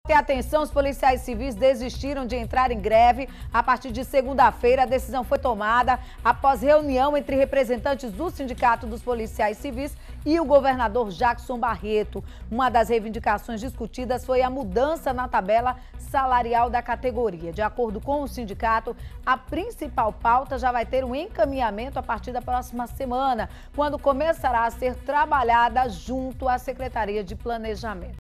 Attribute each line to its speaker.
Speaker 1: E atenção, os policiais civis desistiram de entrar em greve. A partir de segunda-feira, a decisão foi tomada após reunião entre representantes do Sindicato dos Policiais Civis e o governador Jackson Barreto. Uma das reivindicações discutidas foi a mudança na tabela salarial da categoria. De acordo com o sindicato, a principal pauta já vai ter um encaminhamento a partir da próxima semana, quando começará a ser trabalhada junto à Secretaria de Planejamento.